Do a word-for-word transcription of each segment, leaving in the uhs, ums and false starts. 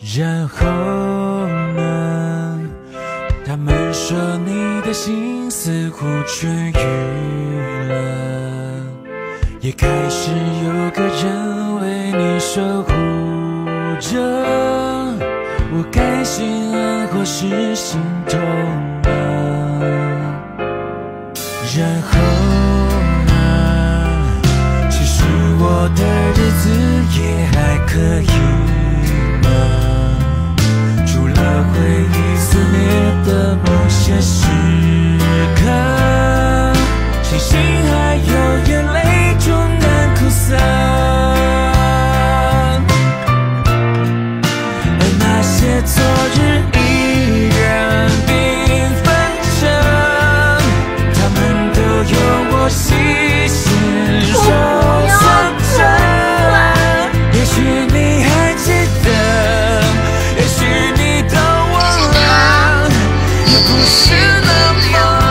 然后呢？他们说你的心似乎痊愈了，也开始有个人为你守护着。我该心安或是心痛呢？然后呢？其实我的日子也还可以吗？除了回忆肆虐的某些时刻，庆幸还有眼泪终难哭散，而那些昨日依然缤纷着，他们都有我细心收藏着。也许你还记得，也许你都忘了，也不是那么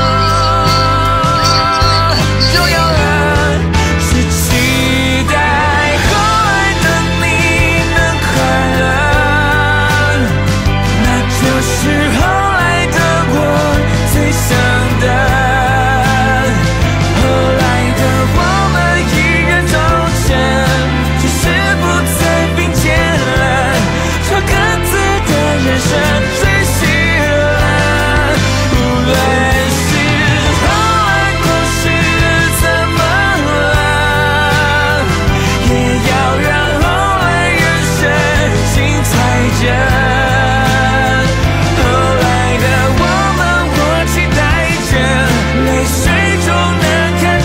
重要了。是期待后来的你能快乐，那就是后来的我最想的。后来的我们依然周旋，只是不再并肩了，朝各自的人生追寻了。无论是后来故事怎么了，也要让后来人生精彩着。后来的我们，我期待着，泪水中能看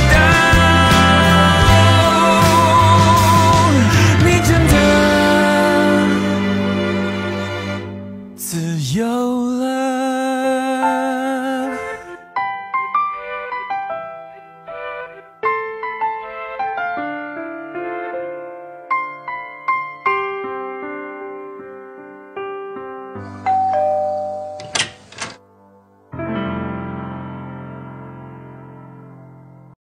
到你真的自由了。